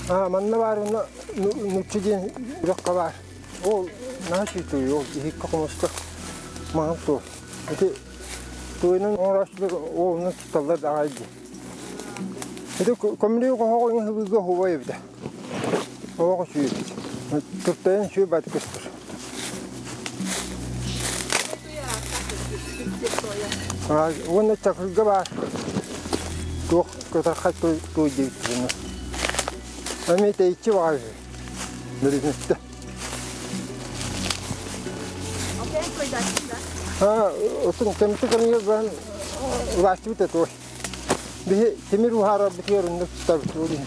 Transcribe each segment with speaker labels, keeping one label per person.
Speaker 1: Manna var onu nüçüden bırakka var. O nasıl tutuyor? Hikka konuştu. Mantu. Ete tuğunun uğraştığı onu tutarlar daha iyi. Ete komünü koyuyor hıvıga hava evde. Hava koşuyor. Türklerin şu batkıstır. Onu çakırga var. Çok kadar kaçtı tuğuyor. Ama değişti var. Nerede? Osun temizlik kanıyor ben ulaştı bir de bir temir ruhara bitiyorum da tutar tuğuyor.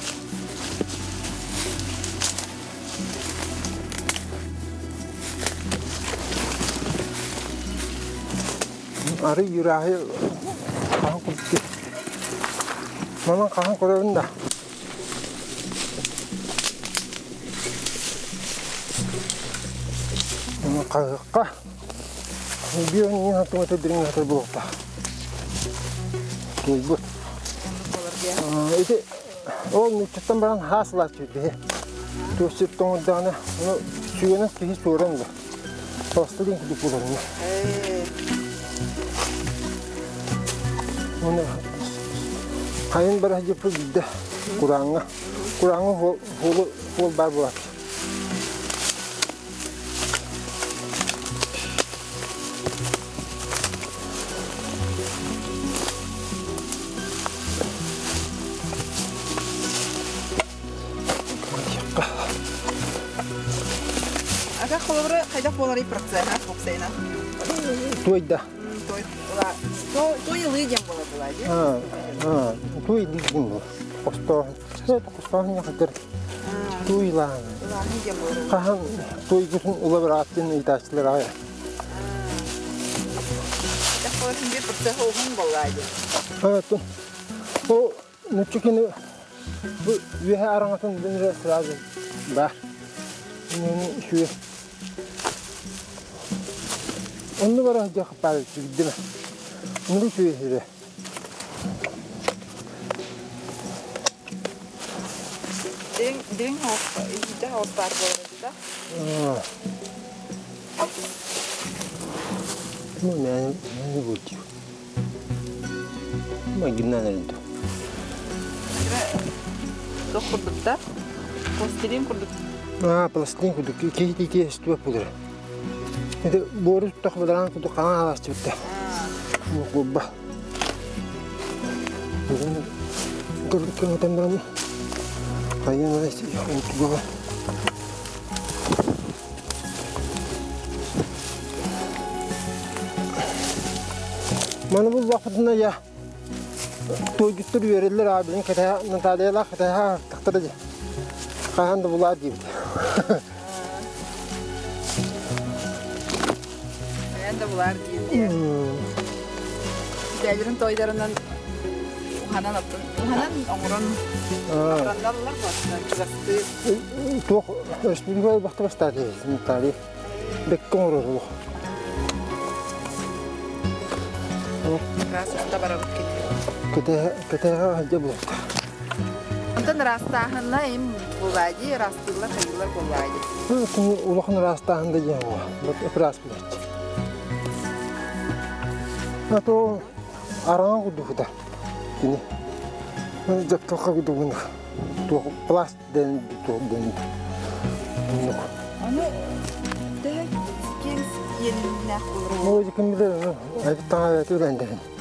Speaker 1: Arı yüreği kan kuruyor. Mama kan kuruyor. Kakak, dia ni hantu macam dering hantu berota. Ibu. Itu, ni cetam barang khas lah cuci. Tu setong dana, cuci nak kisi orang lah. Pasti dia kudu pulang ni. Mana, kain beraja pergi dah kurang hol baru.
Speaker 2: Kalau kayak polari persen, aku sena.
Speaker 1: Tuh dah.
Speaker 2: Tuh ini jam bola aja.
Speaker 1: Tuh ini jam. Kostornya kader. Tuh lah.
Speaker 2: Ini jam bola.
Speaker 1: Kahan tuh itu ulah beratin itu selera.
Speaker 2: Ya kalau ini persen home bola aja.
Speaker 1: Tuh. Oh, nucukin bu orang atun bener selera. Bah. Ini şu. Onu var aja kapal değil mi? Onu şöyle.
Speaker 2: Ding hos, itu hos parbola juga.
Speaker 1: Ne bu diyor? Magina nerede?
Speaker 2: Kira kurduk da. Postilin kurduk.
Speaker 1: Plastik kurduk. İki üstü yapılır. Itu boru tak beneran untuk kalah cerita. Mau gubah. Kalau teman kayak mana sih untuk gua. Mana bu vakitnya ya. Tuh gitu verirler abinin kata Natalia'la kata takdir aja. Kahan da bular gibi.
Speaker 2: Da bular diye. Devrin toylarından uhanan attın. Uhanan onurun randarlar var. Kızaklı.
Speaker 1: Tuh, resmi bakta bastadi. Natali. Bekkom olur.
Speaker 2: Rasa da baru kita.
Speaker 1: Kita aja bu.
Speaker 2: Antan rastahan lain bulaji, rastilah kayular bulaji.
Speaker 1: Ulahkan rastahan da jawa. Beras beras. Atau arang kudu kita ini jatuh kudu mana tuh plas dan tuh dan ini
Speaker 2: anu deh kins yang nak
Speaker 1: mau jika misalnya ada tangga itu dan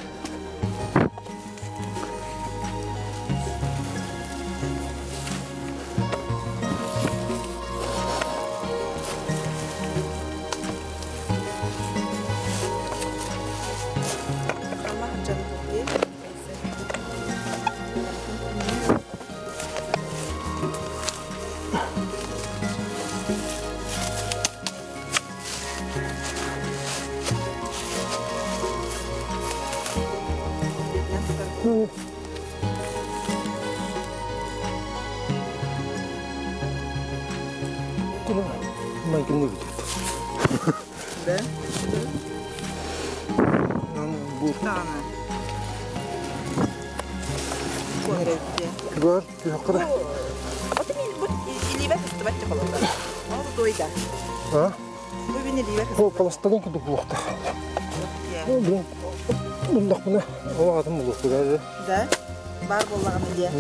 Speaker 1: makin begitu.
Speaker 2: Dan?
Speaker 1: Bukan.
Speaker 2: Kuat ya.
Speaker 1: Kuat, ya kerah.
Speaker 2: Oh, ini Orta bacı kalırdı. Orada doydu.
Speaker 1: Ha?
Speaker 2: Bu beni diye.
Speaker 1: O palastalın ki dupulukta. Ben bundak buna o adam buluktu galiba.
Speaker 2: Da. Bar bollağım diye.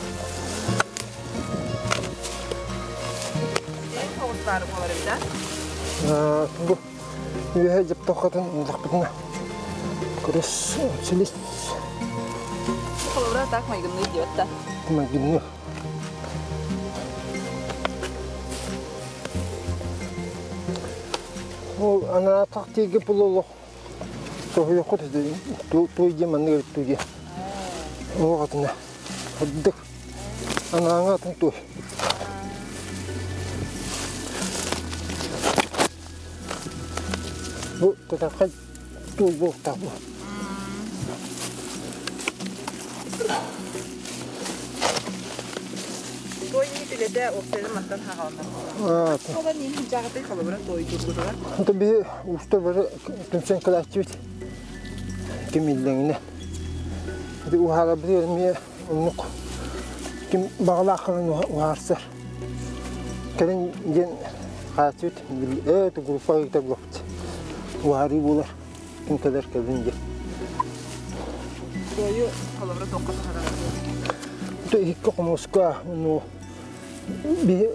Speaker 2: En havuzlarım olur bir de.
Speaker 1: Bu üye yaptı kadın bundak buna. Kırış çelis.
Speaker 2: Bu kalabura takmayı günlüğü diyor da.
Speaker 1: Ama günlük. O ana taktiği bululuk. Soğuyor kutu dedi. Tuğcu manı tuğcu. O kadına. Hadi. Ana atın tuğ. Bu kadar tuğ bu tabu.
Speaker 2: Doydu bile de obsede mattan hakalım. O da niye cağda kalabura doydu burada.
Speaker 1: Tabii usta var. Tümsen kadar aktivite. Kimillerine. De o hala biliyorum ya. Onluk. Kim bağlı akılın varsa. Kadın gen aktivite. Evet grupa gitti grup.Vari bular. Kim kadar kadın gen.
Speaker 2: Doyu kalabura dokuz hakalım.
Speaker 1: Tu ikut Moskva, no, bi,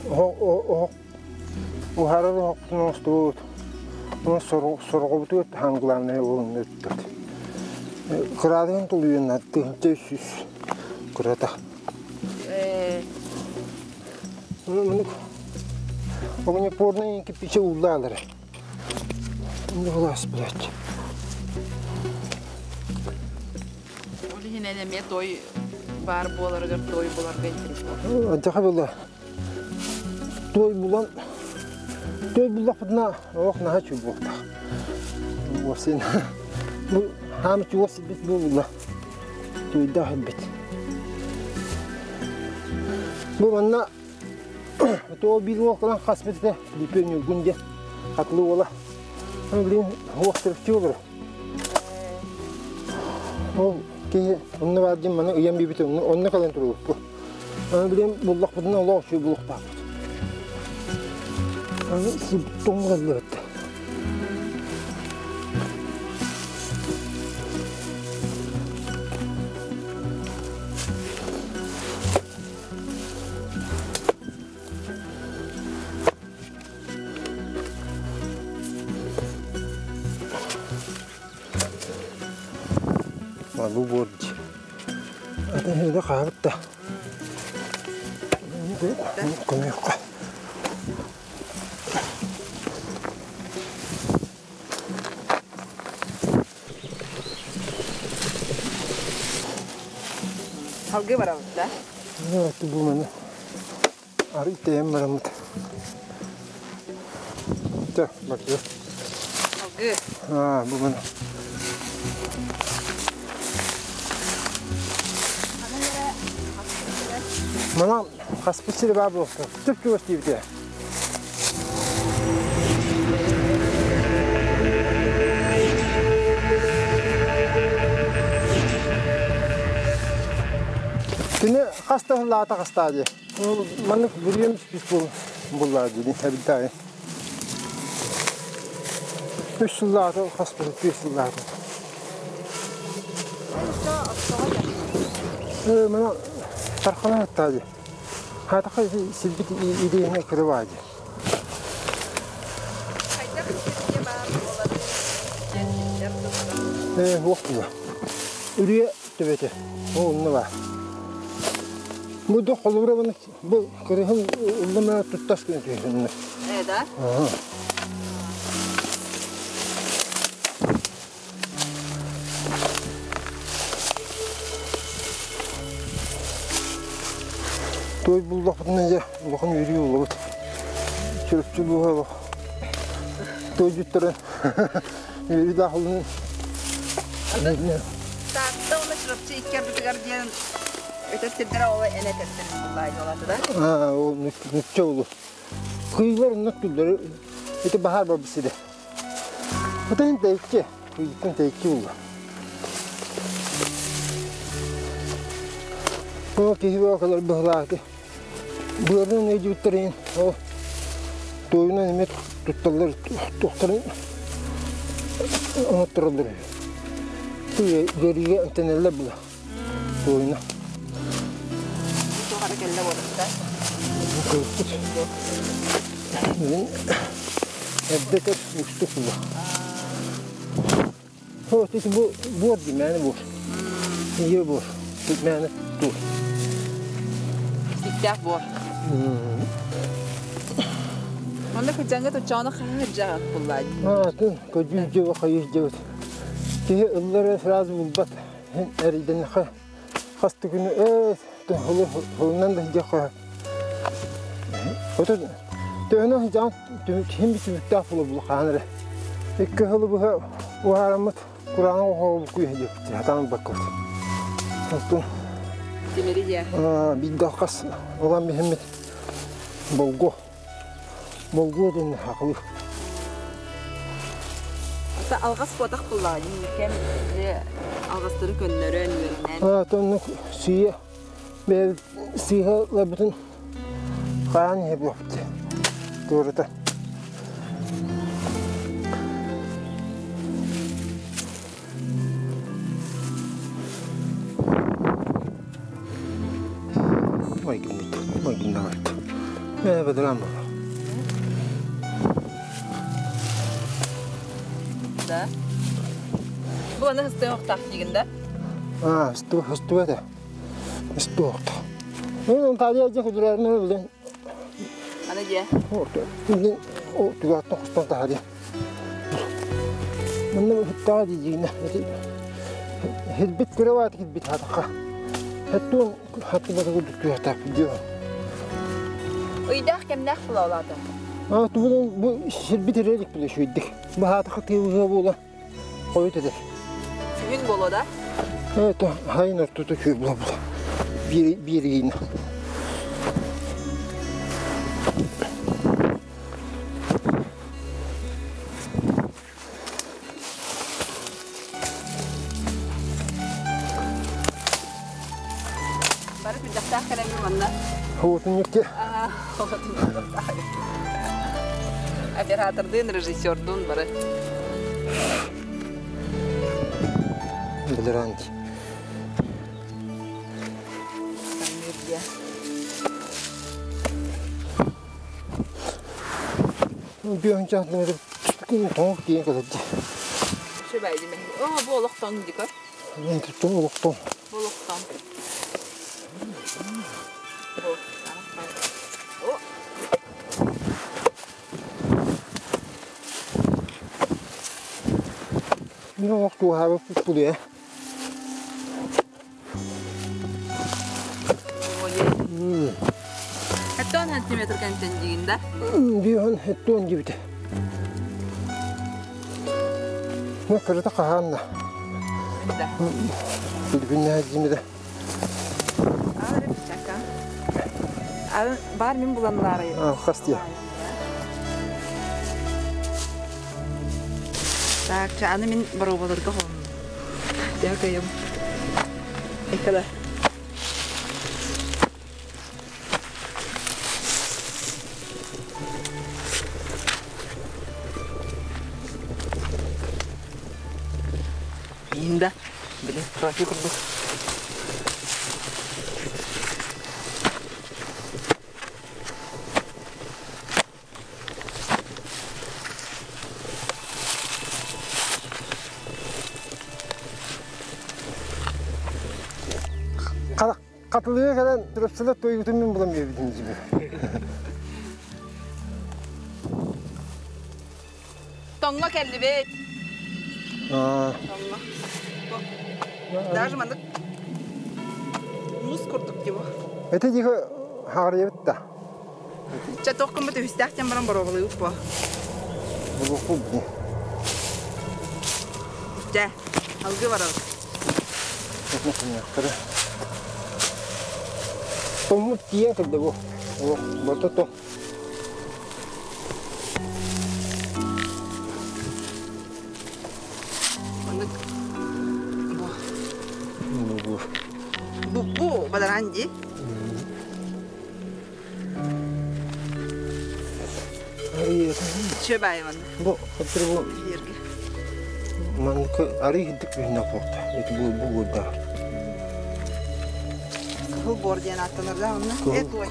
Speaker 1: o harap hok nostru, no sorgu hanglarne olun ettik. Kradın tuluyor nattı, tesis, krata. Bunu, onu pornayın ki piçe ullalar. Ne olas bilet.
Speaker 2: Oli yine demeye doy bar bolar doy bolar getirir.
Speaker 1: Acaba böyle doy bulan buna ok naha çubuğu. Wasin bu ham çubuğu bit bu doy daha bit. Bu bana to bir vaklan kasmette dipeniyor günce haklı ola. Anlayın vakti çubuğu. O ki onu vardım bana uyum bir bitir onu kalan durur bu. Ana bileyim bullak budun Allah şu bullak bak. Ana şu tongalı. Bu borç. Ada ada kahvet dah. Ini kami kah.
Speaker 2: Halge var da.
Speaker 1: Ne tu bu mana? Ari tem maram. Dah, bak ya.
Speaker 2: Halge.
Speaker 1: Ha, bu mana? Mana kaspıçı da bu. Türkçe gösterdi bir de. Şimdi hasta hasta diye. Mana biliyormuş biz bunlar dedi tabii tabii. 5 yıllarda hastalık 5 yıllarda. Mana tarhana tabii. Hatta silbit ideğine kırıvacı. Vakti var. Ürüye tübeti. O ne var? Bu da kolubra bana bu kırıhın ulama tuttas günü.
Speaker 2: Evet ha.
Speaker 1: Toy bulduk nece? Bakın yürüyor olur. Çırpçı bu hava. Toy jutturun. Yürü dağılın.
Speaker 2: Tahta ona çırpçı ikker bitigar diyen ötetirdir o ele tettirir bulaydı oladı da.
Speaker 1: Ha o nükçe olur. Kıyılar nükçüleri. İşte bahar babası da. Bu da ne tekçe? Kıyıkın tekçe olur. Bu kıyı o kadar bıhladı. Buradan ne cütterin o toyuna nimet tuttular doktorun anlatırlar. Geriye anteneller bula toyuna.
Speaker 2: Çok hareketli olursa.
Speaker 1: Kırpıt. Evde de uçtuk bula. O işte bu değil yani bu. İyi bu. Yani dur.
Speaker 2: Siktak bu. Onda kıcanga tutacağını kıracak kullan.
Speaker 1: Tın kocunca kayıcı. Ki ıllara sırası bulbat. Eriden hasta günü Ondan da hiç otur. Döne can hem bir tüftah bulu kanere. İki hılı bu haramat Kur'an'ı okuyor diyor. Tamam bak. Otur.
Speaker 2: Demiri ya.
Speaker 1: Bir dakas olan Mehmet Bolgo. Bolgo den haklı.
Speaker 2: Hatta algas bodak kullan. Hem algasları gönderen verilen.
Speaker 1: Tonluk suya ve siyahla bütün kayan hep yaptı. Doğru da. May ginawa. May badalan ba?
Speaker 2: Da. Bu anda hasta yok taktiğinde.
Speaker 1: Hasta da. Hasta. Ben tadi aja kudularını bildim.
Speaker 2: Ana diye.
Speaker 1: Bildim o tuvatta hasta tadi. Bunun hatta diyeceğine. Hizbet kuravat hizbet hatta. Hatta bana kudu hatta diyor.
Speaker 2: Uydak kemnek bulalardı.
Speaker 1: Bu hizbet redik bile şu iddik. Bu hatta tevhiye bola. Koyut eder.
Speaker 2: Gün bolu da.
Speaker 1: Evet, hayır ortada köy bula. Bir yine.
Speaker 2: Baru pindah ke yang mana?
Speaker 1: Havutun yok ki.
Speaker 2: Оператордун, режиссердун бары.
Speaker 1: Bilir hangi.
Speaker 2: Kamera.
Speaker 1: Bir önce aklımda tuttuğum tavuk diye kadar.
Speaker 2: Şu baydı mı? Bu oluktan gidiyor.
Speaker 1: Ben tuttum oluktan.
Speaker 2: Bu oluktan. Bu. O.
Speaker 1: Bir vakti o hava buluyor.
Speaker 2: Hatta 10 cm kan tenjiğinde.
Speaker 1: Bir an ettiğin gibi de. Ne kırdı kahanla.
Speaker 2: Bunda.
Speaker 1: Filipinler hacimi de.
Speaker 2: Ağrı şaka. Var mı bulanlar?
Speaker 1: Hastaya.
Speaker 2: Так, çağını min barobaları da hon. Yakayım. Ekala. Indah. Beli trafik kurdu.
Speaker 1: Katılıyor kadar tırıpsıla toyutumun bulamıyor bildiğiniz gibi.
Speaker 2: Tonga kelli bet. Tonga. Даже mandık. Muz kurduk gibi.
Speaker 1: Öte diye haraya bitti.
Speaker 2: Çatok kumbu da hüstahten baran barobalı yok bu.
Speaker 1: Bu bu.
Speaker 2: Ce. Algı var algı.
Speaker 1: Nasıl yaptırır? Tomut diye kıldı bu. O bototo.
Speaker 2: Mandık.
Speaker 1: Bu.
Speaker 2: Bu badaranji. Çöp ayağın.
Speaker 1: Bu hatırı bu
Speaker 2: Yerge.
Speaker 1: manlıkı arı gittik bir nokta. Bu burada.
Speaker 2: Kıl bor diyen atlanır da onu. Et oy.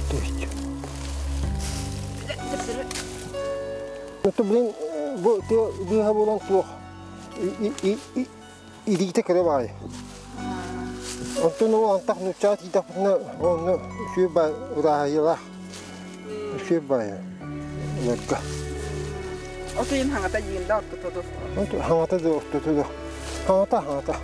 Speaker 1: Itu belin bu dia bulan tuh idite kere bay. Untuk nu antak nu chat tidak pernah onu şubay rahayla şubay. Lekka.
Speaker 2: Otuyun hangata yiyinde attı todu.
Speaker 1: Untuk hangata da tutu. Hangata.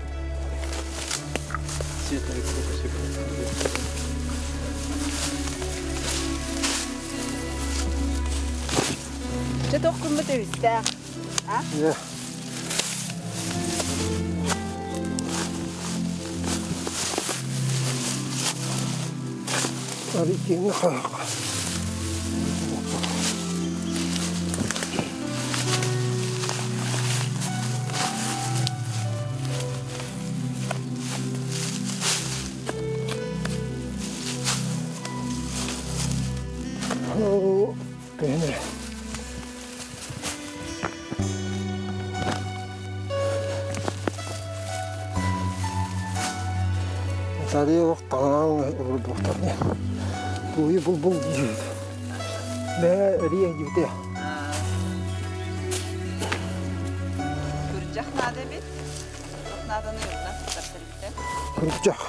Speaker 2: Ce dokun mu deviste? Ha?
Speaker 1: Ya. Arı kimi kayık. Oh, beğenir. Tadi waktu tangan berdokternya, bul gitu. Dia gitu ya.
Speaker 2: Kıracak nade bir. Nadanı yok lan. Tartırıkta.
Speaker 1: Kıracak.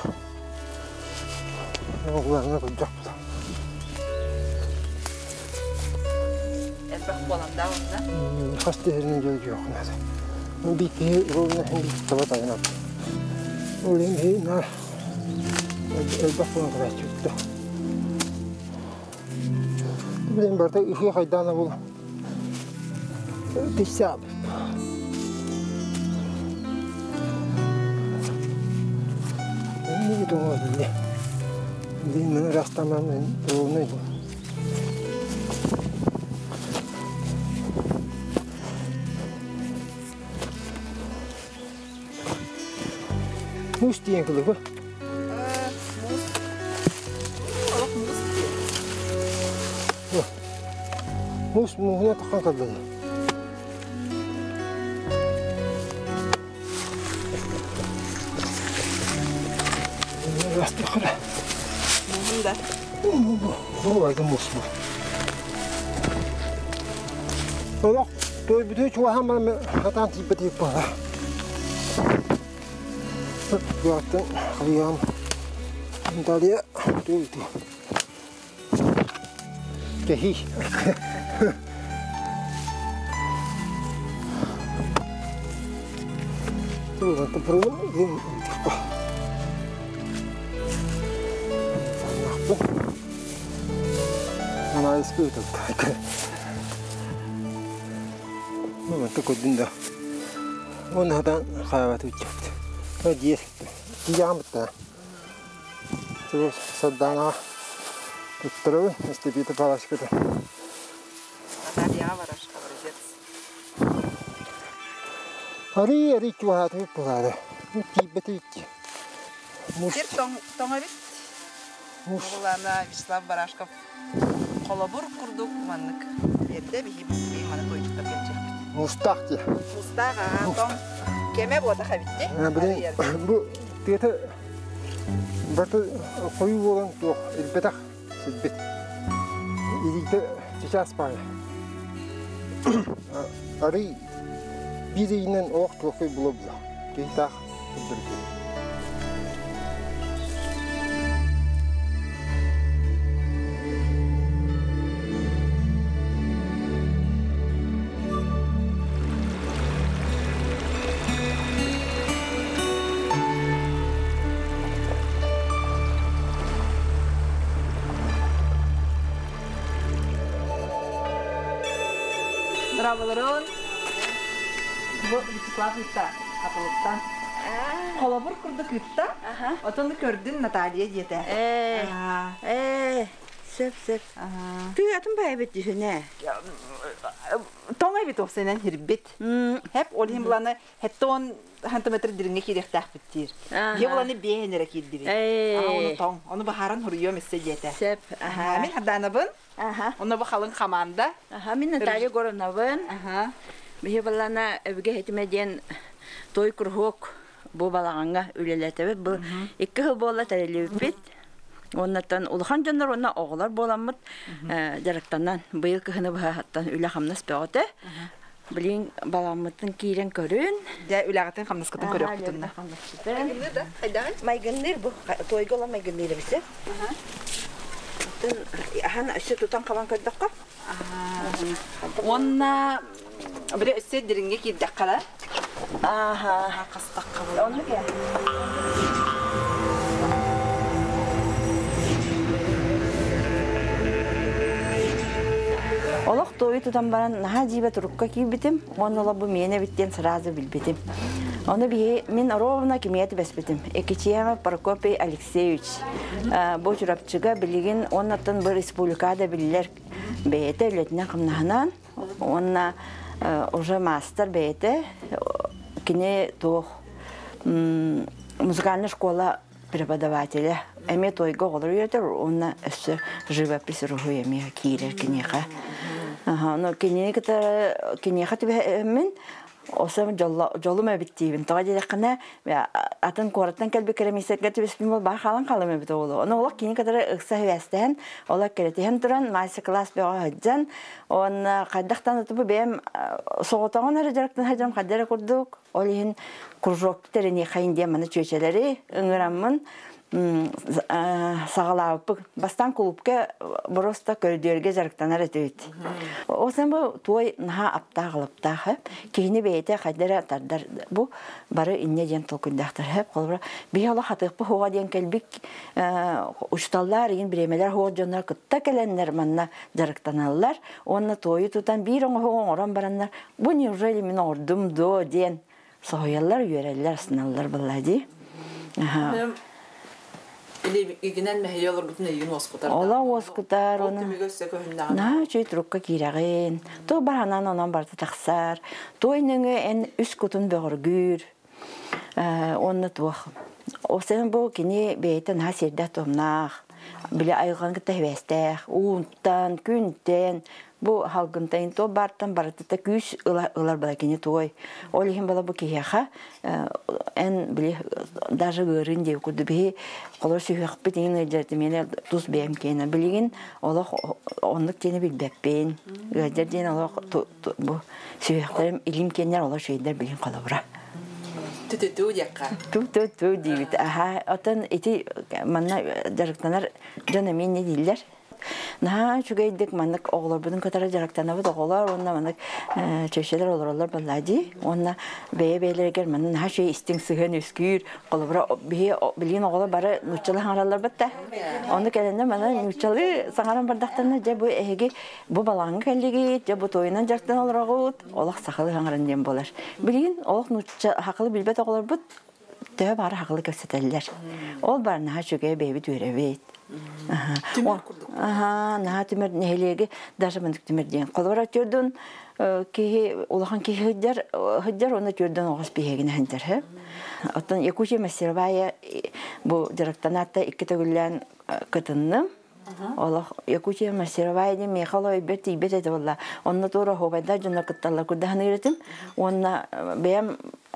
Speaker 1: Kulağına kıracak bu da.
Speaker 2: Elbette olan da onda.
Speaker 1: Hasta yerine geldi yok nada. Bir kere rolüne hem bir tava dayanam. Rolün bir nar. Elbette buna kadar çıktı. Benim burada işe kaydana bul. Pisab. Ne gidiyor orada? Benim rastlamamın rolüne bu. Mus diyen kılıbı.
Speaker 2: Muz. Bak muz diyor.
Speaker 1: Mus muhuna takan kadını. Rastlı kara.
Speaker 2: Muzun da.
Speaker 1: Bu vardı mus bu. Ola, bütün çoğu hemen hatan tipi para. Zaten ayağım Antalya dövdü. Kehi. Tuh, nanti perlu ini. Nama itu tak. Nanti kau dinda. Orang hatan khawatir ucap. Dia diam betul. Terus sedang terus mesti kita balas kita.
Speaker 2: Natalya var aşkı vereceğiz.
Speaker 1: Hari cuma tu pula. Tiba tiba.
Speaker 2: Bir tonga bit. Oğullarla Vislav Barashkov kolabor kurduk manlık. Yerde bir mana toyçuklar gelecek.
Speaker 1: Mustakçı.
Speaker 2: Mustafa ton keme bu da bitti.
Speaker 1: Bu dia berarti koyu olan tuh ilbetak sedikit. Ini kita cicas pai. Hari birinin waktu koyu belum lah. Kita berdiri.
Speaker 2: Bravoların. Bu bisiklet gitti. Kapılıktan. Kolabor kurduk gitti. Otanı gördün Natalya diye.
Speaker 3: Sep. Tüy atın bayabet düşüne.
Speaker 2: Тоңай бит осенен хирбит. Hep олин буланы хәтта он сантиметр диринге кирехтах биттир. Бе буланы беенере киддири. Оны тоң, оны бахаран хурыйом иссежете.
Speaker 3: Sep.
Speaker 2: Мен хадданабын. Оны бу халын команда.
Speaker 3: Min Наталья Горовнабын. Бе балана эвге хетмеден той курхок бу балаганга үлелетебе. Бу 2 жыл болла тәрелебит. Оннан улхан жандар онна оғлар боламыт. Жарактаннан быйыл кыһыны бахаттан үле хамнас беоте. Билин баламытын кирен көрүн.
Speaker 2: Дә үләгәтен хамнаскатын көрөк бутунна.
Speaker 3: Майгыннер бу тойгола майгыннер бисе. Хан ашы тутан кабан көрдөккө.
Speaker 2: Онна бире өссе диринге киддек кала. Кастак кабыл.
Speaker 3: Онны ке. Олох тойы тутан баран наха жибе турукка кийбитим, оннола бу мене биттен сразу билбитим. Оны бие мен ровно кимият беспитим. Экичияма Прокопий Алексеевич. Бу чурапчыга билигин оннаттан бир республикада билер бейте үлетинен кымнаханан. Онна уже мастер бейте кине тух музыкальная школа преподавателя. Эме тойго олар үйетер, онна өссі живопись руху еме кийлер кинеха. Но кинеха тебе мен осам жолума биттибин. Тога жедеккана атын кораттан келби керемисетке тебеспин бол бар халан калыма бит олу. Оны олак кинекатары ыкса хевестен, олак керетен туран мастер-класс бега хаджан. Он кайдактан тупу бем соғотаган арыжарактан хаджам каддера курдук. Олихин кружок терени хайын деманы чөчелери ыңыраммын. Сағалауып бастан клубке просто көрдерге жарықтанар өтөйт. Осен бұл той наға аптағылыптағы кейіні бейте қайдары атардар бұл бары инне ден толкындақтар. Бейала қатық бұл хоға ден кәлбік ұшталар, ең біремелер хоға жонлар күтті кәленлер манна жарықтаналар. Онына тойы тұтан бір оңы хоғын оран баранлар. Бұл неужели мен ордым до ден соғыялар, үйерелер, сыналар бұлады.
Speaker 2: Игенен мәхиялар бүтін егін оскутар.
Speaker 3: Ола оскутар.
Speaker 2: Ол түмігі өссе көхіннаған.
Speaker 3: На, чөй тұрыққа кейрағын. То баранан онан барды тақсар. Той нөңі ән үс күтін бөғір. Онны туақ. Осен бұл кені бейтін ха серді томнақ. Біле айған күтті хвестәқ. Уынттан, күнттен. Бұл халғынтайын то бартан барытыта күш ұлар бала кені той. Ол ехен бала бұл кейяға ән біле даже ғырын деу күрді бей қолыр сүйіқ бітеген өйдерді мені тұз бейім кені. Білеген олық ондық тені білбәппен. Өйдерден олық сүйіқтарым илім кенер олық шөйдер білген қолы бұра.
Speaker 2: Түтүтү дияққа.
Speaker 3: Түтүтү дейбіт. Отын еті манна жарықтанар жаны мен не дейлер. Наха чугайдык маннык оғлар бұдың көтары жарақтанабыд оғлар, онна маннык чөшелер олар баллади. Онна бейе-бейлергер манны наха шей истің сығын өскүйір, қолыбыра білген оғлар бары нұчалы хаңаралар бұдда. Онны кәлінде манны нұчалы саңаран бардақтаны жа бұ әйге бұ балаңы кәлдегі, жа бұ тойынан жарқтан олар оғыд, олақ сақылы хаңаран дем болар. Білген олақ нұчалы хақылы білбет оғлар бұд, төе бары хақылы көсетелілер. Ол бар наха чугай бейбі дүйребейд.
Speaker 2: Түмір күрдік.
Speaker 3: Наха түмір нәйлеге даже мындық түмір дейін. Қолғыра түрдің улахан кейі хүддер, оны түрдің оғыз бейгені әндер. Оттан Якутия Мастеровая бұл директанатта 2 төгіллән күтіннім. Якутия Мастеровая де мейхала өйбет тейбет әді болла. Онна тура хобайда жонна күтталар күрдіғаны үйретім. Онна бәйім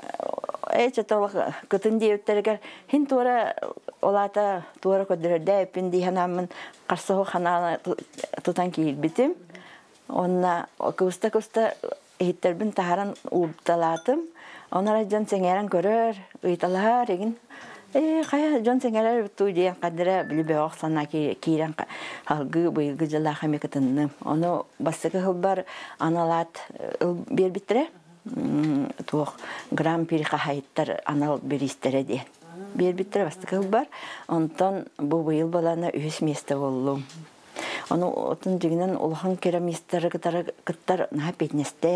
Speaker 3: күтін дейіптергер хин тура олата тура көдірді әпін дейханамын қарсығы қананы тұтан кейіл бітім. Онна күсті ехеттербін тағаран ұлыпталатым. Онара жон сеңерін көрір, ұйталар егін. Қая жон сеңерін бұтту дейін қадыры білі бе оқсана кейрен қалғы бұйылғы жыла қаме күтіннім. Оны бастықы қыл бар аналат бер біттірі. Туох грамм перехайттар анал беристере де. Бер биттер басты кыл бар. Онтон бу быйыл балана үс месте боллум. Оны отун жигинен улхан керамистер кыттар на петнестер.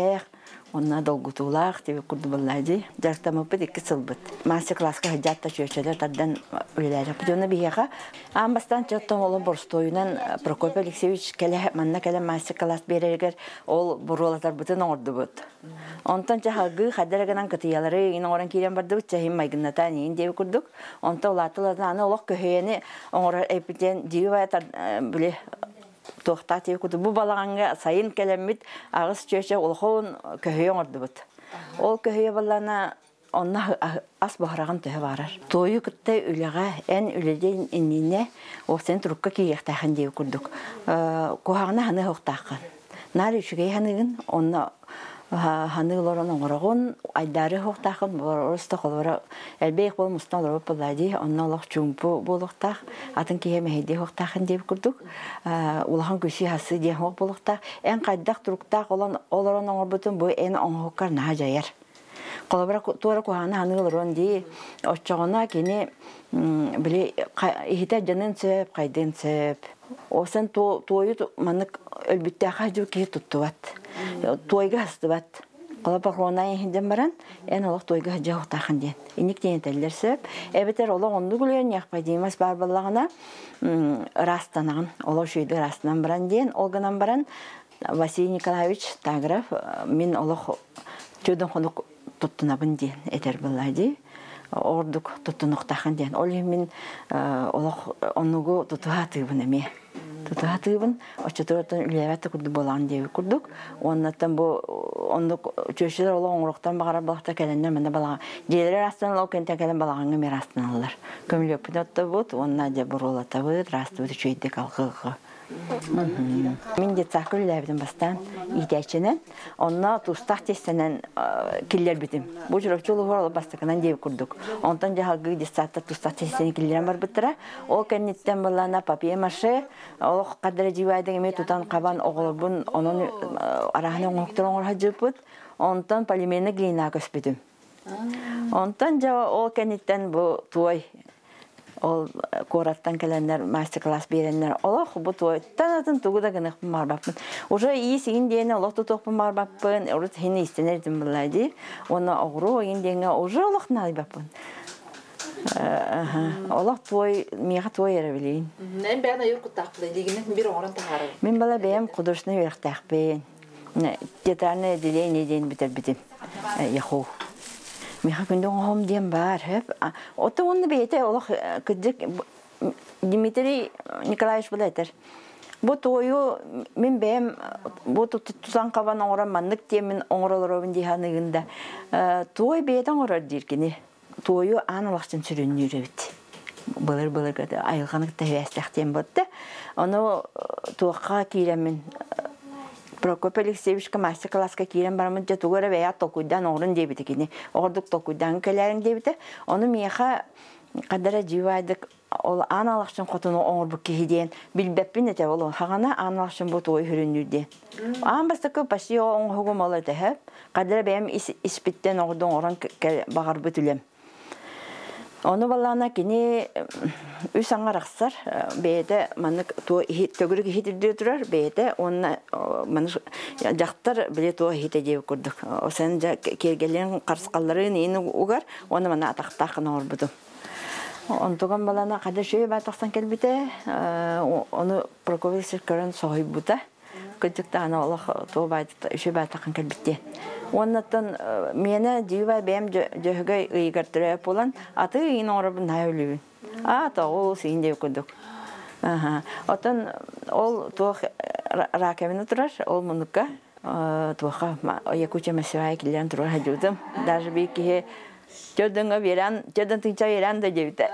Speaker 3: онна долгутулах тебе курдубаллади. Жартамыппыт 2 сылбыт. Мастер-класска хаджатта чөчөлөр тардан үлелер. Жона бияга амбастан чоттон олон борстойунан Прокопий Алексеевич келе манна келе мастер-класс берергер ол бурулатар бүтүн ордубут. Онтон чахагы хаддараган кытыялары ин оран кирен барды чахим майгыннатан ин деп курдук. Онто улатылардан аны олох көһөйени оңор эпитен диватар биле тоқтат екуді. Бұл балағанға сайын кәлеммет ағыз чөше олхон көйе ордыбыт. Ол көйе балана онна ас бағыраған төе барар. Тойы күтті үліға ән үліден инніне оғсен тұрыққа кейектәқін деп күрдік. Қоғағына ханы хоқтақын. Нар үшігей ханығын онна ханығыларын оңырағын айдары хоқтақын орысты қолыра әлбейк бол мұстан олар бұлады. Онна олақ чүмпі болуқтақ. Атын кейе мәйде хоқтақын деп күрдік. Улахан көсі хасы ден хоқ болуқтақ. Ән қайдақ тұрықтақ оларын оңыр бұтын бұл ән оңыққар наға жайар. Қолабыра туара кухана ханығыларын дей, отчағына кені біле ихите жанын сөп, қайдын сөп. Осан тойы манық өлбітті ақа жу кей тұттыват. Тойға хастыват. Қолабыра қуана еңден баран, ән олық тойға жау тақын ден. Инек дейін тәлілер сөп. Әбетер олық онды күлген яқпай дейміз бар балағына растанағын. Олық шүйді растынан баран ден. Олғынан баран Василий Николаевич Тагров мен олық чөдің қонық туттунабын ден этер булайды. Ордук туттунуктахын ден. Ол мен олох онугу тутуатыбын эме. Тутуатыбын очотуротун үлебатты курду болан деп курдук. Оннаттан бу ондук чөшөлөр оло оңуруктан багара балакта келендер менде балага. Желер астан ло кенте келен балаганга мерастан алар. Көмлөп пидотто бут, онна же бурулатабы, растыбы чөйдек алгыгы. Мен де цақыл ләбден бастан идәченен, онна тустақ тестенен келер бітім. Бұл жүріп жолы ғоралы бастықынан деп күрдік. Онтан жағағы дестатта тустақ тестенен келерен бар бұттыра. Ол кәнеттен балана папия маше, ол қадыры живайдың еме тұтан қабан оғылыбын, оның арағының оңықтыр оңырға жүпіт, онтан полимені глина көспедім. Онтан жа ол кәнеттен бұл туай, ол кораттан келенler мастер-класс беренler олох бу той танатын тугуда гынық марбаппын. Уже ийсигин дейне олох тутуқпын марбаппын. Орут хини истенердим булайды. Оны оғру индеңе уже олох найбаппын. Олох той миға той ері білейін.
Speaker 2: Мен бәна юрку тақпылай дегенен бір оңырын тағары.
Speaker 3: Мен бала бәйім құдыршыны веріқ тақпын. Тетраны делейін еден бітер бітім. Яху. Миха күндің оғым дем бар. Оты оны бейті олық күдік Дмитрий Николаевич бұл әтір. Бұл тойы мен бәйім бұл тұтсан қабан оңыран маңдық темін оңыралар өбін дейханығында. Той бейден оңырар деркені. Тойы анылақсын сүрінні үребіт. Бұлыр көді айылғанық тәуәстіқ тем бұдды. Оны туаққа кейлемін Прокопий Алексеевичка мастер-класска кирен барамын же тугара бая токуйдан орын дебите кини. Ордук токуйдан келерин дебите. Оны мияха кадара живайдык ол аналакчын котуну оңорбук кихиден билбеппин эте ол хагана аналакчын бу той хүрүнүдү. Амбастыкы паши оңгогум алат эһеп. Кадара бэм испиттен ордон орын багар бүтүлем. Onu balana kini üsanga raksar beyde manik to tөгürük hitirdi durar beyde onu manik jaktar bile to hiteceği kurduk. O sen kergelen qarsqalların ini ugar onu mana ataqtaqın orbudu. Ontugan balana kada şöyle bataqsan kelbite onu Prokopий Sirkaran sohibuta. Küçükte ana Allah to bayda şöyle bataqın kelbite. Ondan mene diva bem jehge igartre polan atı in orabın hayölü. Ata o sinde kuduk. Otan ol to rakavını turar ol munuka toha yakuça mesai kilen turar hajudum. Даже bir ki jodunga veren jodun tinca veren de jevite.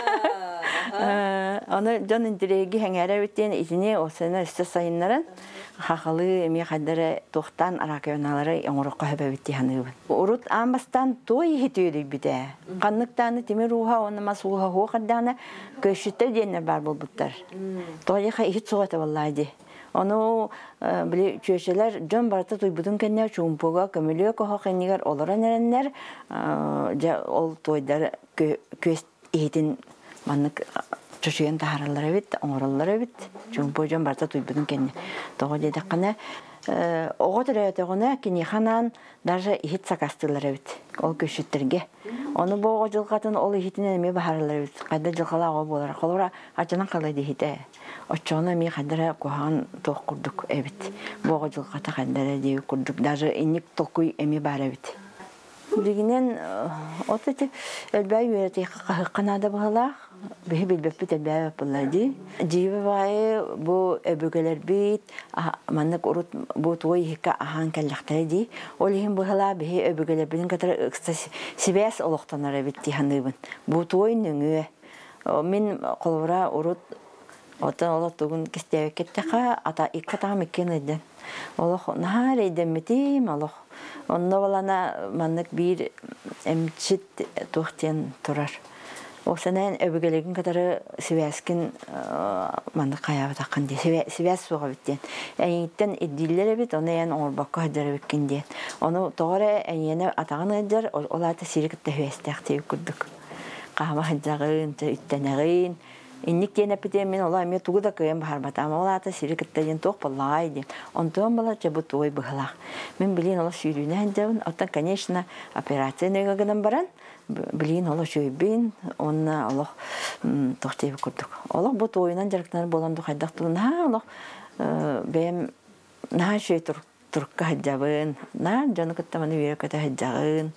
Speaker 3: Onu canın diregi hengere bittiğin içine o sene sayınların Хахалы эми хаддары тохтан аракавналары оңрокко хөбөбүтти ханыбын. Урут амбастан той хитүрү биде. Канныктаны темир уха оны масуха хокаданы көшүттө денер бар болбуттар. Тойга хит сугата валлайды. Ону били чөшелер жон барта тойбудун кенне чумпуга көмөлө кохакенигер олоран эреннер ол тойдар көс этин маннык Чөшеген тахаралары бит, оңыралары бит. Чүмпөжен барта туйбудun кенне. Тоғы дедіққаны Оғы түрәйтіғына кені ханан даже ихит сакастылар өт, ол көшіттерге. Оны боғы жылғатын ол ихитінен әме бағарылар өт, қайда жылғалағы болар. Қолыра ачынан қалайды ихиті. Очоғына ми қайдара қоған тоқ күрдік әбіт. Боғы жылғата қайдара дейі күрдік. Даже инік тоқуй әме бар әбіт. Дегенен, отыты әлбәй өйреті қанады бағалақ, бейі білбәппет әлбәй өпілләді. Дейбі бағы бұл өбігілер бейт, маннық ұрыт бұл туой хекі ахан кәліқтәрі дей. Ол ең бағала бейі өбігілер бейін қатары ұқса себәс олықтанар әбетті ханыбын. Бұл туой нүңі. Мен қолыра ұрыт отын олық тұғын кестеуі кеттіға ата икі тағым екен еден. Олық нағар еден метейм олық. Онна балана маннык бир эмчит тухтен турар. Осанан өбөгөлөгүн катары Сибяскин маннык каяба таккан ди. Сибяс суга биттен. Эйиттен иддиллер бит, оны ян орбакка хадар беккен ди. Оны тоора эйене атаган эдер, оларда сирикте хвестакты күрдүк. Кама хаджагын, иттенегин. Инник тен апите мен ола ме тугуда көйм барбата, оларда сирикте ток балай ди. Онтон бала жабы той быгла. Мен билин ола сүйрүнөн жабын, ата конечно операцияга гынан баран. Билин ола шөйбин, онна ола тохтеп көрдүк. Ола бу тойунан жарыктар боланды кайдактын. Ола бем на шөй турка хаджабын. На жаны кыттаманы үйрөкөтө хаджагын.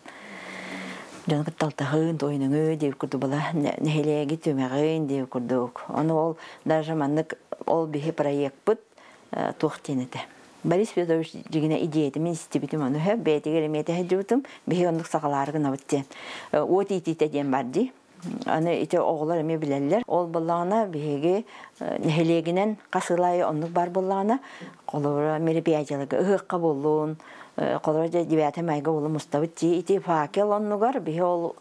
Speaker 3: Жаны кытталтагын тойунуңу деп көрдү бала. Нехелеги төмөгөн деп көрдүк. Аны ол даже маннык ол бихи проект бут тохтенете. Борис Федорович дегене идеяты мен истебитим аны хэ бетегер эмете хэжутум бихи ондук сагаларыгын абыттен. От итите ден барди. Аны ите оғлар эме билелер. Ол баллана бихиги нехелегинен касылай ондук бар баллана колора мероприятияларга ыгыкка болуун. Колора 9 майга болу мустабытти ити факел оннугар бихи ол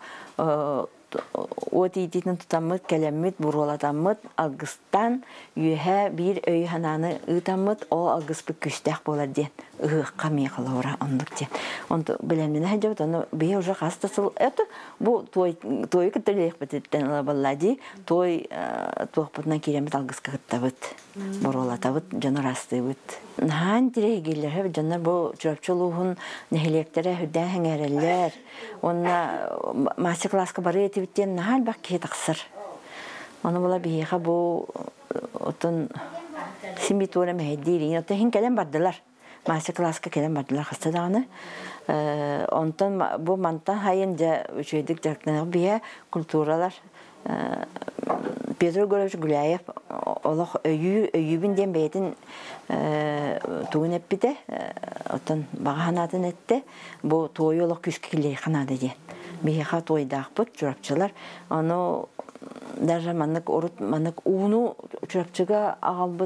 Speaker 3: Отитин тутамыт келеммит буролатаммыт агыстан үйе бир өй хананы ытаммыт о агыспы күстәк болар ден ыгыкка мекалора ондук ден. Онто билемне хаҗабыт аны бие уже хастасыл. Это бу той кителек битен баллади той тохпутна киремет агыска кыттабыт. Буролатабыт жанарастыбыт. Нахан тирегилер жанар бу чөпчөлүгүн нехелектере хүдә хәңәрелләр. Онна мастер-класска бары биттен нахал бак кетаксыр. Аны була бийга бу отун симбитора мәдири. Ята хин келем бардылар. Мастер-класска келем бардылар хастаданы. Онтон бу манта хайынжа үчөйдүк жактан бия культуралар. Петр Григорьевич Гуляев олох өйүбүнден бетин туун эппите отон баганатын этте бу той олох күскилер канады ден. Бияха тойдакпыт журапчылар. Аны даже маннык орут маннык ууну журапчыга агалбыт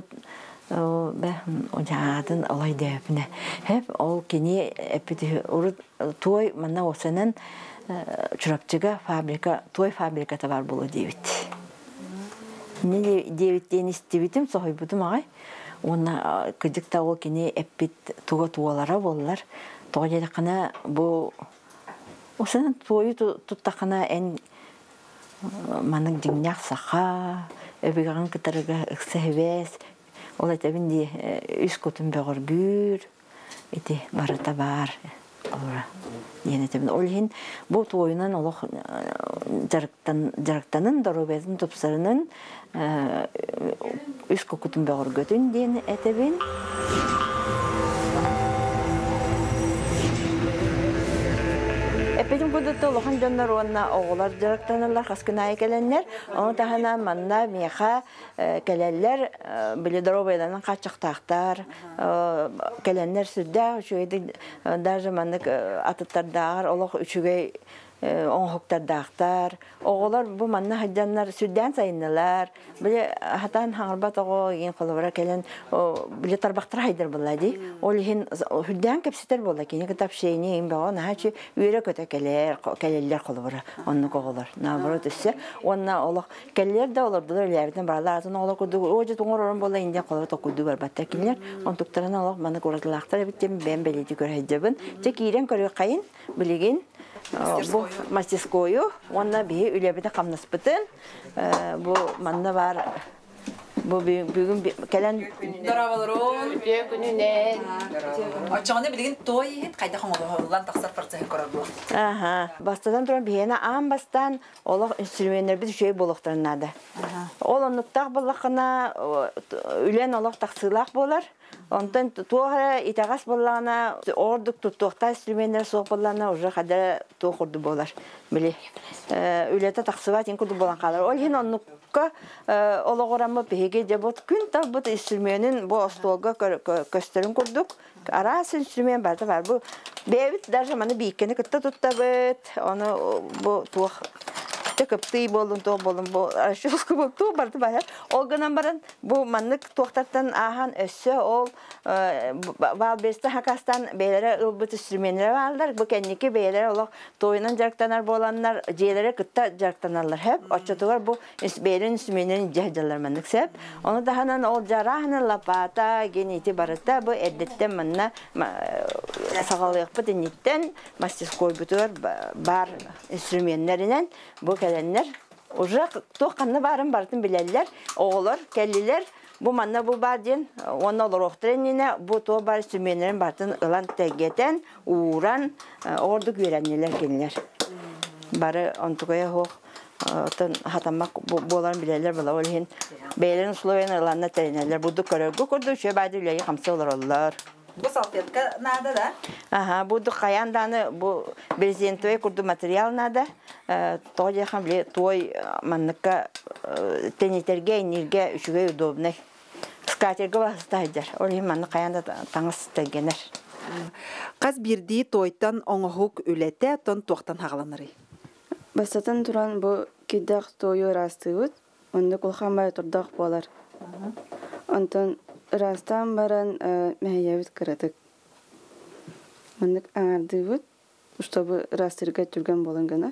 Speaker 3: ожадын алай депне. Хеп ол кени эпите орут той манна осенен журапчыга фабрика, той фабриката бар болу дейбит. Не дейбиттен истебитим сохойбутум агай. Онна кыжыкта ол кени эппит туга туалара боллар. Тога жедакана бу осенен тойу туттакана эн маның жиңняк саха, өбігаған кытарыга ыксэвес, ол этебинди үс көтүн бөгөр гүр, эти барыта бар. Ол хин бу тойунан олох жарыктанын доробезин топсарынын үс көтүн бөгөр götүн ден этебин. Эпедин будутта лохан жоннар онна оғылар жарактанылар, хаскынай келенлер, оны тахана манна меха келелер, білі дробайланын қачықтақтар, келенлер сүрді, үшөйді даже маннык атыттардағар, олық үшігей оңхоқтардақтар, оғылар бұл манна хаджанлар сүрден сайынылар, білі хатан хаңырбат оғы ең қолыбыра келен, білі тарбақтар хайдар болады, ол ең сүрден кепсетер болды, кені кітап шейіне ең бағын, хачы үйері көті келелер қолыбыра, онны қоғылар. Наоборот өссе, онна олық келелер де олардылар үлерден баралар, атын олық күрді, өжі тұңыр орын болды, инден қолыбыра тоқуды бар баттар келелер, он тұқтарына олық маны көратылақтар әбіттен бән бәлеті көр хайджабын, тек ирен көрі қайын, білеген, бу мастерскую, онна бии үлебите камнаспытын. Бу манна бар Bu bugün gelen
Speaker 2: Дарабаларон.
Speaker 3: gününe.
Speaker 2: Açığını bilgin toy hep kayda hangolan taksar parçası koradı.
Speaker 3: Aha. Bastadan duran bihena am bastan olaq instrumentler bir şey boluqtırnadı. Ol nuktaq bolaqına ülen olaq taqsılaq bolar. Ondan tuğra itagas bolana orduk tuttuqta instrumentler soq bolana уже kadar tuğurdu bolar. Bili. Ülete taqsıvat in kurdu bolan qalar. Ol hin onukka olağıramı bihege jabot gün ta bu instrumentin bu astolga gösterin kurduk. Aras instrument var bu. Bevit der zamanı biikeni kıtta tuttabet. Onu bu tuğ Tekaptı bolun bu aşılkı bu tuğ bardı var. O günden baran bu manlık tuğtartan ahan össe ol valbeste hakastan beylere ılbıt instrumentler varlar. Bu kendiki beylere olaq toyunan jarktanar bolanlar jeylere kıtta jarktanarlar hep. Açıtılar bu beylerin instrumentlerin cehcalar manlık sep. Onu da hanan ol jarahını lapata geniti barıta bu eddetten manna sağalayıp bu dinitten mastis koybutur bar instrumentlerinden bu gelenler уже тоққанны барын бартын билелер оғылар келлилер bu manna bu badin onu olur trenine bu to bar sümenlerin batın ılan tegeten uğran ordu görenler gelirler barı ontuya ho tan hatamak bolan bileler bala olhin beylerin Sloven ılanna treneler bu dukarı kurdu şey badilleri hamsa olurlar.
Speaker 2: Bu salfetka nada da?
Speaker 3: Aha, bu kayandanı bu prezentoya kurdu material nada. Toya hamle toy manlıka teniterge inirge üşüge udobne. Skaterge vasıtaydır. Olhi manlık kayanda tanıs tegener.
Speaker 2: Qaz birdi toytan oңохук ülete ton toqtan haqlanırı.
Speaker 4: Basatan turan bu kidaq toyu rastığıt. Onda kulxamay turdaq bolar. Ondan Rastan baran mehiyevit kıradık. Mandık ağırdıvıt. Usta bu rastırga türgen bolangana.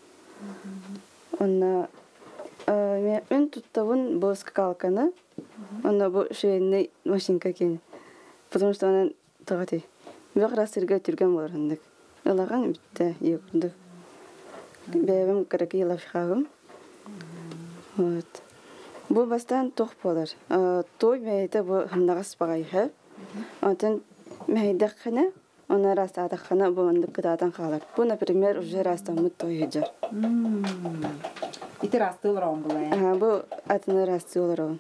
Speaker 4: Ona ön tuttavun bozka kalkanı. Ona bu şeyini maşinka keni. Потому что она тағати. Бек растырга түрген боларындык. Ылаган битте йокунду. Бебем караки лавшхагым. Вот. Bu bastan toq bolar. Toy meyde bu hımnağız bağayı. Ondan meydəxine, ona rastadaqına bu mandık qıdadan qalır. Bu, например, уже rastamı toy hıcar.
Speaker 2: İti rastı olur on bula ya?
Speaker 4: Bu atını rastı olur on.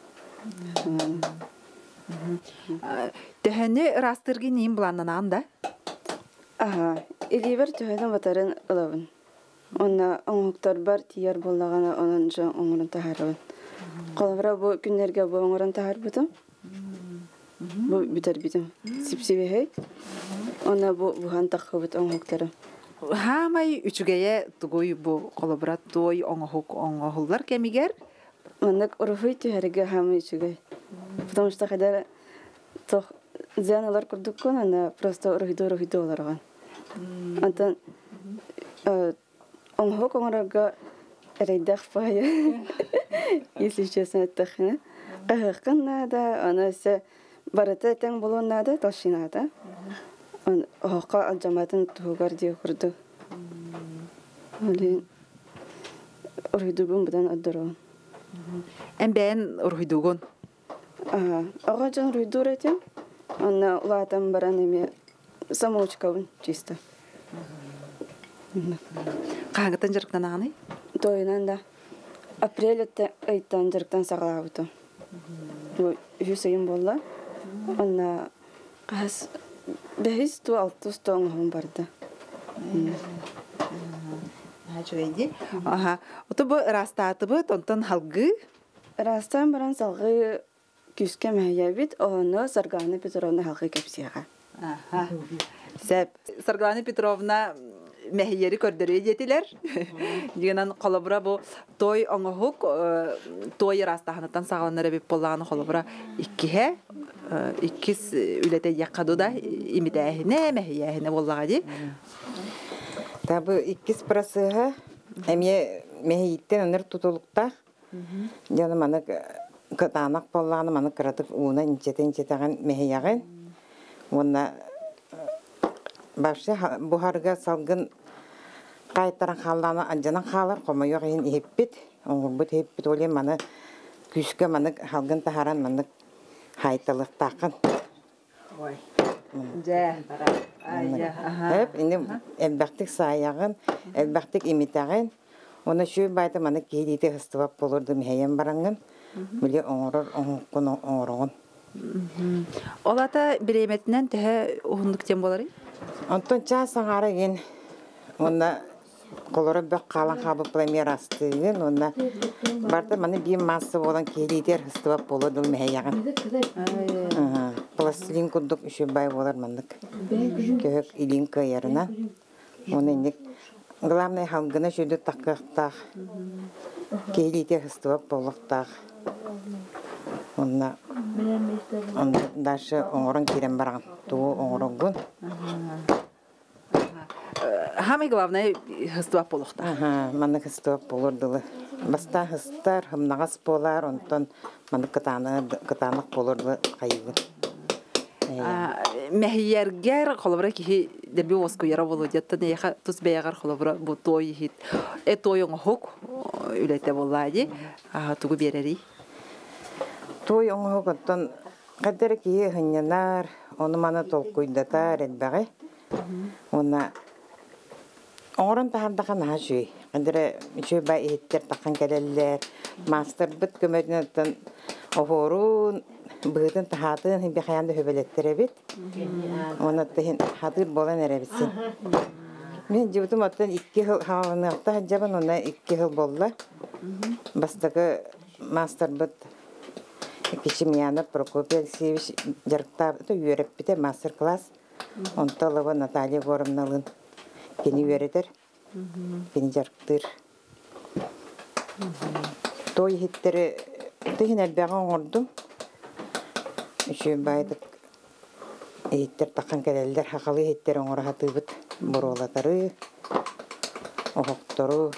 Speaker 2: Təhəni rastırgı neyin bulanlanan da?
Speaker 4: İliver tühədən vatarın ılavın. Ona oңuqtar bar tiyar bollağana onunca oңurun taharıvın. Qalvara bu günlerge bu oңurun tahar butum. Bu biter bitim. Sipsibi hey. Ona bu buhan taqıbıt oңuqtarım.
Speaker 2: Hamay üçügeye tuğuy bu qalabrat toy oңuqlar kemiger?
Speaker 4: Ondak uruhuy tühərige hamay üçügey. Потому что когда то зяналар курдук кон, она просто урухиду оларган. Антан оңук оңорга рейдах фая. Если честно, это хна. Кахкан надо, она се барата тең болон надо, толщинада. Он хока алжаматын тугар ди курду. Али урухидугун будан аддырон.
Speaker 2: Эмбен урухидугун.
Speaker 4: Ağacan rüydur etim. Ona ulatan baranemi самоучкавын чисто.
Speaker 2: Қаңғытан жарықтан ағаны?
Speaker 4: Тойынан да. Апрель айттан жарықтан сағалауыты. Жүсейін болла. Она қас 5-6 тоңғын барды.
Speaker 2: Чөйді. Оты бұл растаты бұл, тонтан халғы?
Speaker 4: Растан баран салғы küske mehiyebit, onu Sargana Petrovna halkı kepsiyağa.
Speaker 2: Səb, Sargana Petrovna mehiyeri kördürüye yetiler. Diyenan kolabora bu toy oңuhuk, toy rastahanıtan sağlanlara bir polağını kolabora ikis ülete yakadu da imitehine mehiyehine bollağı di.
Speaker 5: Tabi ikis prasıha, emiye mehiyitten anır tutulukta. Canım anı Katanak polağını manı kıratıp uğuna inceten mehiyağın. Ona başta buharga salgın kayıtların hallarına ancanan halar. Koma yok in hebbit. Oğul bu hebbit olayım manı күскә манык халгын тахаран манык хайтылыктакын.
Speaker 2: Ой. Жа, бара. Ая, аха.
Speaker 5: Hep indi elbaqtik sayağın, elbaqtik imitağın. Ona şu bayda maныk geydi hıstывап bolurdu mehayem barangın. Bile oңорор oңукun oңoroğun.
Speaker 2: Олата биреметинен тәһә уһундук тем болары.
Speaker 5: Антон часаңары ген онда колоры бек калан хабы премьер астыгын онда барда маны бир масса болан кейдер хыстыбап болду меяган. Пластилин кудук үшө бай болар мандык. Кök илинка ярына. Оны ник главный халгына шөдө таккактак. Кейдер хыстыбап болуктак. Онда дальше оңорон кирен барган. Туу оңорогун.
Speaker 2: Хамы главное хыстывап болукта.
Speaker 5: Маны хыстывап болурдулы. Баста хыстар, хымнагас болар, онтон маны кытанық болурду кайгы.
Speaker 2: Мәхиергер холобра ки дерби воску яра болу дятта неха тус беягар холобра бу той хит. Тойың хок үлете боллади. Тугу берери.
Speaker 5: Той оңох оттон кадер ки хыннар, оны маны толкуйдатар этбеге. Она оңорон тахардахан хашуй. Кадер үчө бай иттер такан келелер. Мастер бит көмөдөнтөн офорун быдын тахатын хим бехаянды хөбелеттер бит. Оны тахин хатыр болан эребитсин. Мен жибутум аттан 2 жыл хаваныкта жабан она 2 жыл болду. Бастагы мастер бит Кичимьяна Прокопий Алексеевич жарктап үйрөп бите мастер-класс. Онталова Наталья Горовналын кени үйрөтер. Кени жарктыр. Той хиттери тыгын элбеган ордум. Үшө байдык хиттер такан келелдер хакалы хиттер оңора хатыбыт. Боролатары, охоктору.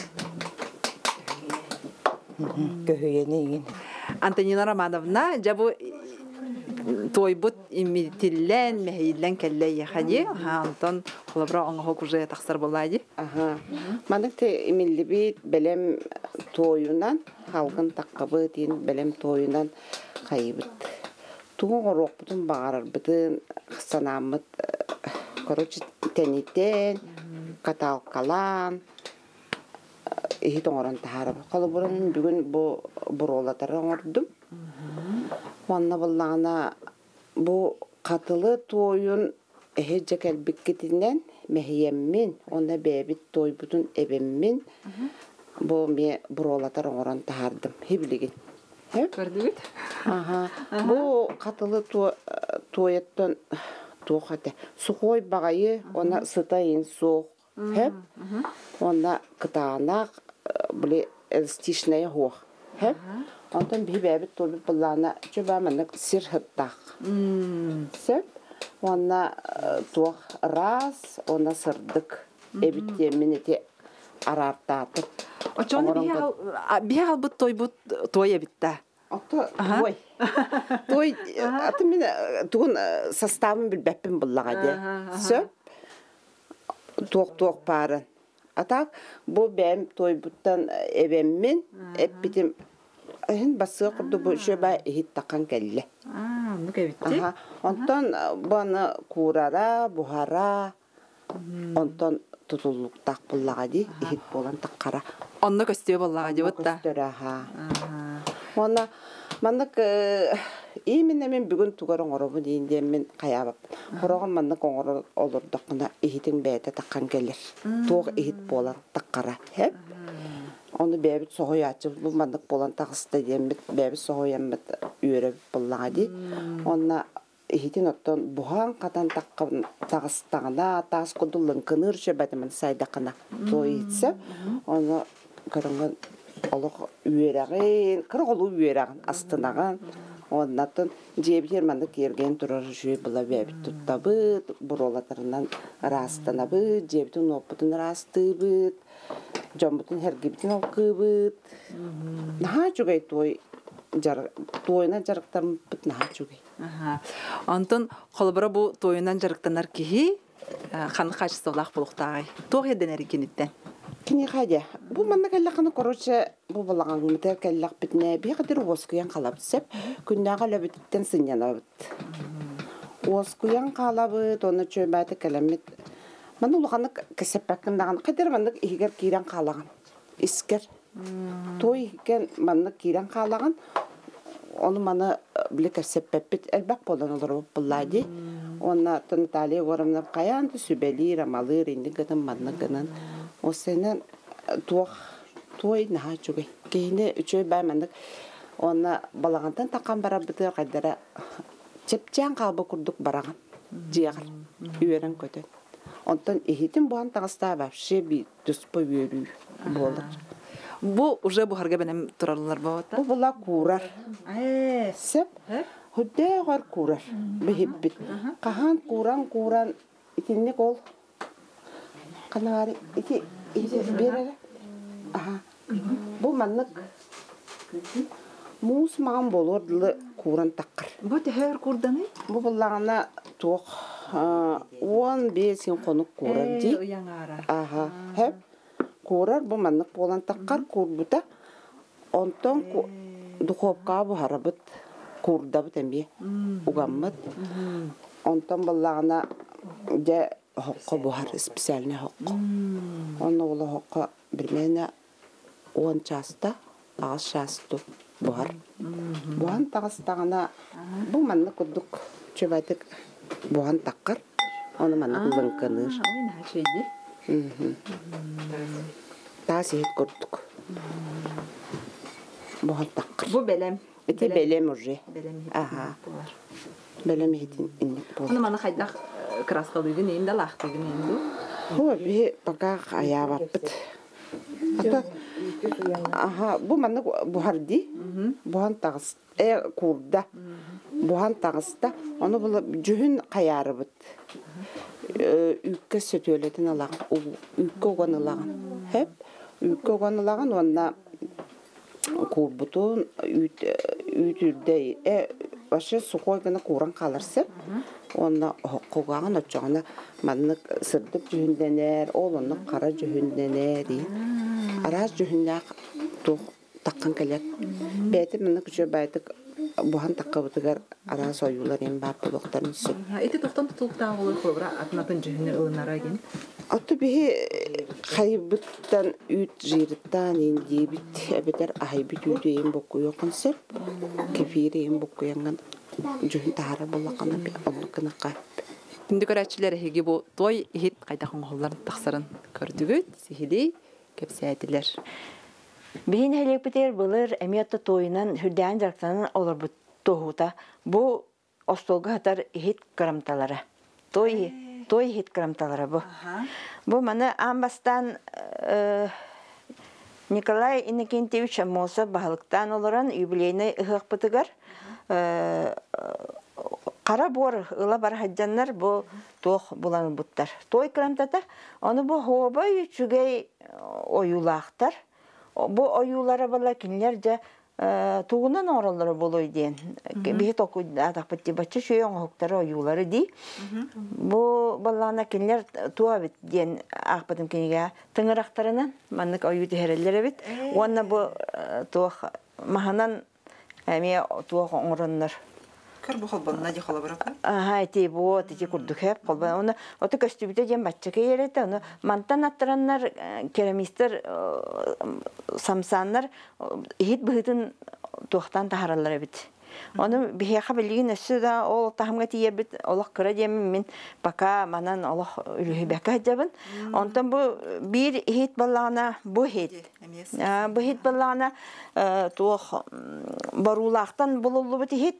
Speaker 5: Көһүйени.
Speaker 2: Антонина Романовна, жабу тойбут имитиллен, мехейлен келле яхади. Антон холобра оңохок уже тахсар болайди.
Speaker 6: Манык те имиллибит белем тойунан, халгын таккабы тин белем тойунан кайбыт. Тугун орокпутун багарар бытын санамыт, короче, тенитен, каталкалан, ихит оңорон тахарып. Холобран бүгүн бу буролатары оңордум. Ванна боллана бу катылы тойун эхеже келбиккетинен мехиеммин, онда бебит тойбутун эбеммин. Бу ме буролатар оңорон тахардым. Хиблигин.
Speaker 2: Көрдүбүт?
Speaker 6: Бу катылы тояттан тоохате. Сухой багайы, она сытайын сух. Хеп. Онда кытанак биле элстишная хох. Хеп. Онтан бибебит тойбут буллана чөбө менек сир хыттак. Сеп. Онда туох раз, онда сырдык. Эбитте минете арартатып.
Speaker 2: Очон бихал бут тойбут тоя битта.
Speaker 6: Ата той. Той аты мен тугун составын билбеппин буллагади. Сөп. Туок пары. Атак бу бем тойбуттан эбеммин эппитим басы курду бу шөбө хит такан келле.
Speaker 2: Ну кебитти.
Speaker 6: Онтон баны курара, бухара. Онтон тутулуктак буллагади хит болан таккара.
Speaker 2: Онно көстөө боллагади бутта.
Speaker 6: Ona manık именно мен бүгүн тугарың оробу дейинде мен каябап. Хорогон манык оңор олурдукна ихитин бэте таккан келер. Туг ихит болар таккара. Хеп. Onu бебит согой ачып бу манык болан тагыста демит бебит согояммыт үйрөп буллагади. Онна ихитин оттон бухан катан таккан тагыстагына тагыс кудулун кынырчы бетмен сайдакына. Той итсе, оны көрөнгөн олық үйерағын, қырғылу үйерағын астынаған. Оннатын жебер мандық ерген тұрар жүй бұла бәбіт тұттабыд, бұролатарынан растанабыд, жебітін опытын растыбыд, жомбытын хергебітін олқыбыд. Наға жүгей тойынан жарықтарын бұд наға жүгей.
Speaker 2: Антон, қолыбыра бұл тойынан жарықтанар кейі, қаны қачысы олақ болуқтағай. Тоқ еден әрекенеттен?
Speaker 6: Кини хадя. Бу манна каллакны короче бу балаган мытер каллак битне би кадыр воскуян калап сеп күннага лөбүттен сынянабыт. Воскуян калабы тоны чөбәте каламет. Мана улганы кесеппәккендаган кадыр манны игер кирен калаган. Искер. Той кен манны кирен калаган. Оны мана биле кесеппәппит элбак болан олар буллади. Онна тонтали ворамнап каянды сүбели рамалы ринди гатын манны гынан. O sene tuğ naha çuğu. Kehine üçü bəymendik. Ona balağantan takan bara bıtır qaydara çepçen qalbı kurduk barağın. Ciyağır. Üveren kötü. Ondan ehitin bu an tağısta vəfşe bir düspo yürü olur.
Speaker 2: Bu уже bu harga benim turarlar bu ata.
Speaker 6: Bu bula kurar. Sep. Hüdde var kurar. Behibbit. Kahan kuran ikinli kol. Kanari iki berere. Aha. Bu manlık. Mus mağam bolurdu kuran takkar.
Speaker 2: Bu teher kurdanı?
Speaker 6: Bu bulağına toq 15 gün konuk kurar di. Aha. Hep kurar bu manlık bolan takkar kurbuta. Ondan duqopka bu harabıt kurda bu tembiye. Ugammat. Ondan bulağına de Hokka buhar spesialne hokka. Onu ola hokka birmene 10 çasta, ağız çastı buhar. Buhan tağıstağına bu manlı kuduk çöbeydik buhan takkar. Onu manlı lınkanır.
Speaker 2: Oyun her şeydi.
Speaker 6: Daha sehet kurduk. Buhan takkar.
Speaker 2: Bu belem.
Speaker 6: Eti belem urri.
Speaker 2: Belem
Speaker 6: Aha. Belem hetin innik buhar.
Speaker 2: Onu bana haydak kraskalıydın, neyinde lahtıydın neyinde?
Speaker 6: O bir bakak ayağı vapıt. Hatta aha bu manlık buhar di. Buhan tağız. Kurda. Buhan tağızda. Onu bula cühün kayarı bıt. Ülke sötüyeletin alağın. Ülke oğan alağın. Hep ülke oğan alağın. Onunla kurbutun ütürde. Başı su koygana kuran kalırsa. Onda hoqqoğan açağına manlık sırdıp cühündener, oğlunluk kara cühündener. Araz cühünler takkan kelek. Beyte manlık cübeydik buhan takkabıdıgar araz oyular en barpı doktorun süt.
Speaker 2: Eti toktan tutulup dağı olur kobra atnatın cühünler ılınara gen.
Speaker 6: Atı bihi kaybıttan üt jirittan indi bit ebeder ahaybit üdü en boku yokun sep. Kefiri en boku yangan. Juhun tahara bolaqana bir onluqına qayp.
Speaker 2: Şimdi göreçiler hegi bu toy hit qaytaqın qolların taqsarın gördügüt, sihili kepsaydiler.
Speaker 3: Bihin helek biter bulur emiyatta toyunan hüdden jarktanın olur bu tohuta. Bu ostolga hatar hit karamtalara. Toy hit karamtalara bu. Bu mana ambastan Nikolay Inokentьевич Mosa bahalıktan olaran юбилейный ıhıq bıtıgar. Qara bor ıla bar hajjanlar bu toq bulan buttar. Toy kramtata onu bu hobay çügey oyulaqtar. Bu oyulara bala kinlerce tuğunan oraları boloy diyen. Bir toku adaqpatti bacha şoyong hoqtara oyuları di. Bu balana kinler tuabit diyen aqpadım kiniga tыңырaqtarынан manlık oyudu herellere bit. Ona bu toq mahanan Әме туақ оңырыннар.
Speaker 2: Көр бұл қолбанына де қолы бұрапы?
Speaker 3: Аха, әте бұл, әте күрдік әп қолбан. Оны оты көстібіде ден батчыға ереті. Оны мантан аттыраннар, керамистер, самсаннар, ехет бұғытын туақтан тахаралар әбіт. Onu biheqa bilgin össü da o tahımga tiyebit Allah kıra diyemin min baka manan Allah ülühü baka jabın. Ondan bu bir hit ballana bu hit. Bu hit ballana tuğ barulaqtan bulullu biti hit.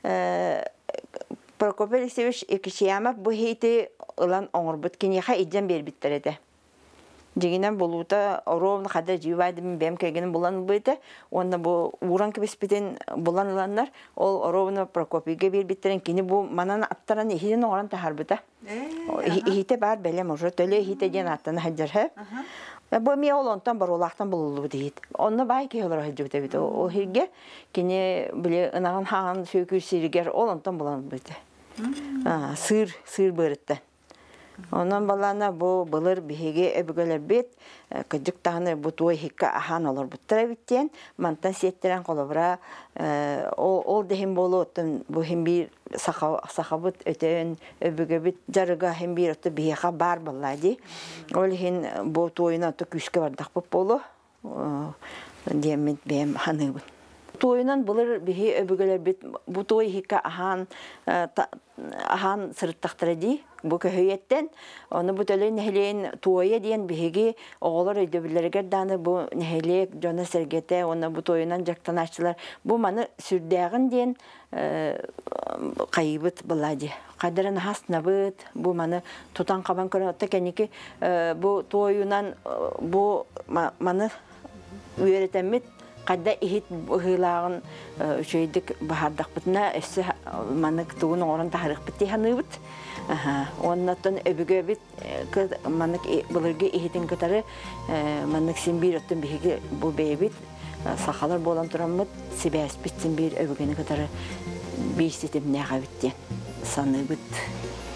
Speaker 3: Prokopy Alexeyevich Ekişiyamov bu hiti ılan oңurbut kinyeqa idjan berbitterede. Дегенен болута ровно хада живадым бем кегенин булан быйта. Онда бу уран кебеспетен буланланнар. Ол ровно Прокопийге бербиттерен кини бу манан аттаран ихиден оран тахарбыта. Ихите бар белем уже төле ихите ден аттан хаджар. Бу ми олонтан барулактан булулу дейт. Онда бай кейлер хаджыбыта бит. О хирге кини биле ынаган хаган сөйкү сиригер олонтан булан быйта. Сыр бырытта. Онан балана бу былыр биһиге өбүгөлөр бит, кыжык таны бу той хикка ахан олор буттара биттен, мантан сеттерен колобра, ол дехин болуттун бу хим бир сахабыт өтөн өбүгө бит жарыга хим бир өтө биһига бар баллади. Ол хин бу тойуна то күскө бардак болу. Демет бем ханыбыт. Тойынан булыр биһи өбүгөлөр бит бу той хикка ахан сырыттактара ди. Бу көһөйеттен оны бу төлөйн нехлейн тойя диен биһиги оголор өйдөбүлөргө даны бу нехлек жона сергете оны бу тойунан жактан ачылар. Бу маны сүрдәгин диен кайбыт булади. Кадырын хаснабыт бу маны тутан кабан көрөтө кеники бу тойунан бу маны үйрөтөмүт кадда ихит хылагын өчөйдүк бахардак бутна эссе манык тугун орун тарых бити ханыбыт. Оннаттан өбүгө бит манык булырга ихитин кытары манык симбир өттөн биһиге бу бебит сахалар болан турамыт сибэс битсин бир өбүгөнө кытары бейситим нага битти саныбыт.